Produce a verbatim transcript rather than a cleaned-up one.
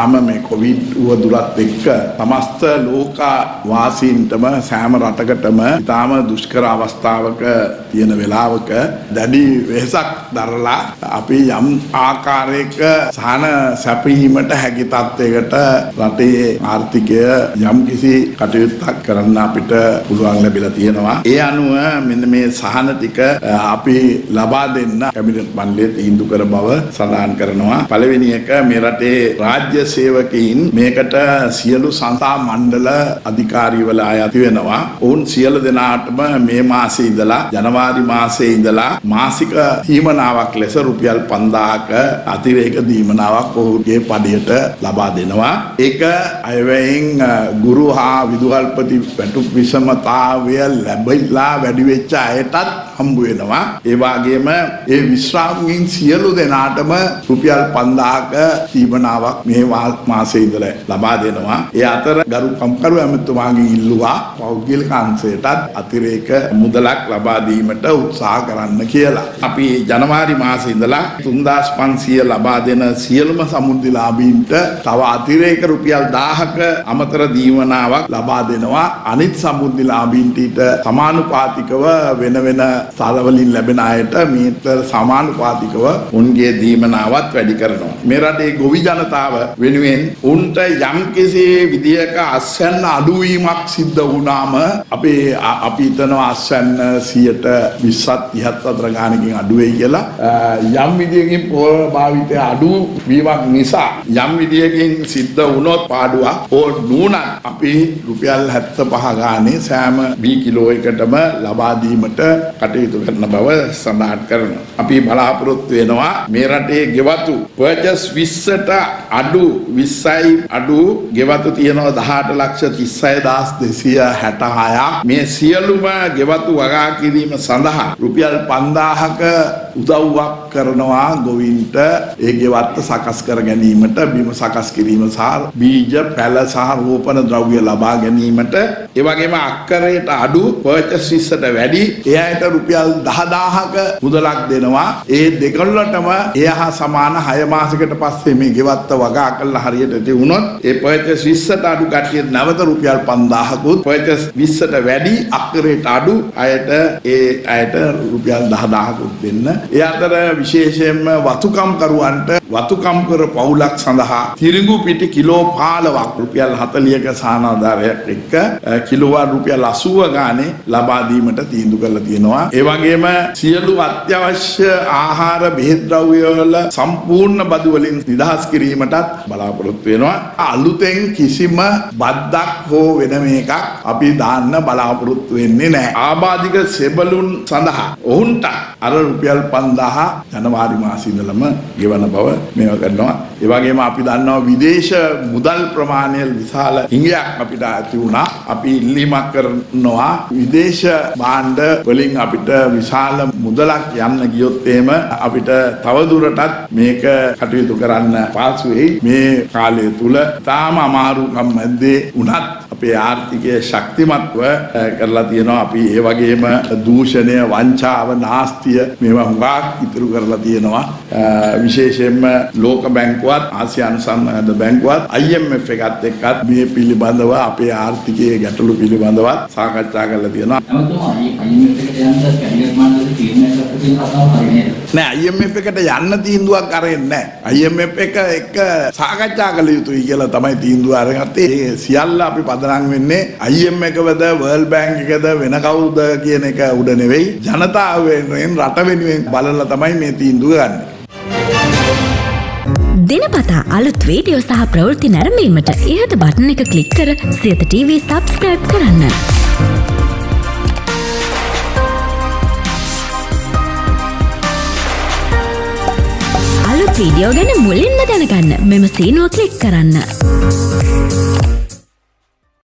තාම මේ කොවිඩ් උවදුරත් එක්ක සමස්ත ලෝක වාසීන්ටම සෑම රටකටම තාම දුෂ්කර අවස්ථාවක තියෙන වෙලාවක දැඩි වෙහසක් දරලා අපි යම් ආකාරයක සහන සැපීමට හැකි තත්යකට රටේ ආර්ථිකය යම් කිසි කටයුත්තක් කරන්න අපිට පුළුවන් ලැබිලා තියෙනවා. ඒ අනුව මෙන්න මේ සහන ටික අපි ලබා දෙන්න කැබිනට් මණ්ඩලයේ තීන්දුව කර බව සඳහන් කරනවා. පළවෙනි එක මේ රටේ රාජ්‍ය සේවකයින් මේකට සියලු සංස්ථා මණ්ඩල අධිකාරීවල අයත් වෙනවා. ඔවුන් සියලු දෙනාටම මේ මාසයේ ඉඳලා ජනවාරි මාසයේ ඉඳලා මාසික දීමනාවක් ලෙස රුපියල් පන්දාහක අතිරේක දීමනාවක් ඔහුගේ පඩියට ලබා දෙනවා. ඒක අයවැයෙන් ගුරු හා විදුහල්පති වැටුප් විෂමතාවය ලැබිලා වැඩි වෙච්ච අයටත් හම්බ වෙනවා. ඒ වගේම ඒ විශ්‍රාමිකයින් සියලු දෙනාටම රුපියල් පන්දාහක දීමනාවක් මේ මාසයේ ඉඳලා ලබා දෙනවා. ඒ අතර ගරු කම්කරු ඇමතුමාගෙන් ඉල්ලුවා පෞද්ගලික අංශයටත් අතිරේක මුදලක් ලබා දීමට උත්සාහ කරන්න කියලා. අපි ජනවාරි මාසයේ ඉඳලා තුන්දාස් පන්සිය ලබා දෙන සියලුම සමුද්‍රලාභීන්ට තව අතිරේක රුපියල් දාහක අමතර දීමනාවක් ලබා දෙනවා. අනිත් සමුද්‍රලාභීන්ට ඊට සමානුපාතිකව වෙන වෙන ස්ථලවලින් ලැබෙන අයට මීටර සමානුපාතිකව උන්ගේ දීමනාවත් වැඩි කරනවා. මේ රටේ ගොවි ජනතාව වෙනුවෙන් උන්ට යම් කිසි විදියක අස්වැන්න අඩුවීමක් සිද්ධ වුණාම අපේ අපි හිතනවා අස්වැන්න සියයට විස්සක් තිහක් අතර ගානකින් අඩු වෙයි කියලා. යම් විදියකින් පොල් භාවිතය අඩු වීමක් නිසා යම් විදියකින් සිද්ධ වුණොත් පාඩුවක් ඕ නුනත් අපි රුපියල් හැත්තෑපහ ගානේ සෑම බී කිලෝ එකටම ලබා දීමට කටයුතු කරන බව සඳහන් කරනවා. අපි බලාපොරොත්තු වෙනවා මේ රටේ ගෙවතු පර්චස් විස්සට අඩු විස්සයි අඩු ගෙවතු තියෙනවා දහඅට ලක්ෂ තිස් හය දහස් දෙසිය හැට හයක්. මේ සියලුම ගෙවතු වගා කිරීම සඳහා රුපියල් පන්දාහක උදව්වක් කරනවා ගොවීන්ට ඒ ගෙවත්ත සකස් කර ගැනීමට, බිම සකස් කිරීම සහ බීජ පැල සහ රෝපණ ද්‍රව්‍ය ලබා ගැනීමට. ඒ වගේම අක්කරයට අඩු පර්චස් විස්සට වැඩි එයාට රුපියල් දහදාහක මුදලක් දෙනවා. ඒ දෙකොල්ලටම එය හා සමාන හය මාසයකට පස්සේ මේ ගෙවත්ත වගා කළා හරියට තියුණොත් ඒ පර්චස් විස්සට අඩු කට්ටියට නැවත රුපියල් පන්දාහකුත් පර්චස් විස්සට වැඩි අක්කරයට අඩු අයට ඒ අයට රුපියල් දහදාහකුත් දෙන්න. ඒ අතර විශේෂයෙන්ම වතුකම් කරුවන්ට වතුකම් කර පවුලක් සඳහා තිරිඟු පිටි කිලෝ පහළොවක් රුපියල් හතළිහක සහනාධාරයක් එක්ක කිලෝවාට් රුපියල් අසූව ගානේ ලබා දීමට තීන්දුව කරලා තියෙනවා. ඒ වගේම සියලු අත්‍යවශ්‍ය ආහාර බෙහෙත් ද්‍රව්‍ය වල සම්පූර්ණ බදු වලින් නිදහස් කිරීමටත් බලාපොරොත්තු වෙනවා. අලුතෙන් කිසිම බද්දක් හෝ වෙන මේකක් අපි දාන්න බලාපොරොත්තු වෙන්නේ නැහැ. ආබාධික සෙබළුන් සඳහා ඔවුන්ට අර රුපියල් පන්දාහ ජනවාරි මාසයේ ඉඳලම ගෙවන බව මේවා කරනවා. ඒ වගේම අපි දන්නවා විදේශ මුදල් ප්‍රමාණය විශාල හිඟයක් අපිට ඇති වුණා. අපි ඉල්ලීමක් කරනවා විදේශ භාණ්ඩ වලින් අපිට විශාල මුදලක් යන්න ගියොත් එහෙම අපිට තවදුරටත් මේක කටයුතු කරන්න පහසු වෙයි. මේ කාලය තුල තාම අමාරුකම් මැද්දේ උනත් අපේ ආර්ථිකය ශක්තිමත්ව කරලා තියෙනවා. අපි ඒ වගේම දූෂණය, වංචාව, නාස්තිය මේවා හුඟක් ඉතුරු කරලා තියෙනවා. විශේෂයෙන්ම ලෝක බැංකුවත් ආසියානු සම්මාන බැංකුවත් I M F එකත් එක්කත් මේ පිළිබඳව අපේ ආර්ථිකයේ ගැටලු පිළිබඳවත් සාකච්ඡා කරලා තියෙනවා. නෑ I M F එකට යන්න තීන්දුවක් අරගෙන නෑ. I M F එක එක සාකච්ඡා කළ යුතුයි කියලා තමයි තීන්දුව අරගත්තේ. ඒ සියල්ල අපි පදනම් වෙන්නේ I M F එකවද World Bank එකද වෙන කවුද කියන එක උඩ නෙවෙයි. ජනතාව වෙනුවෙන් රට වෙනුවෙන් බලලා තමයි මේ තීන්දුව ගන්න. දිනපතා අලුත් වීඩියෝ සහ ප්‍රවෘත්ති නැරඹීමට ඉහත බටන් එක ක්ලික් කර සියත ටීවී සබ්ස්ක්‍රයිබ් කරන්න. අලුත් වීඩියෝ ගැන මුලින්ම දැනගන්න මෙම සීනුව ක්ලික් කරන්න.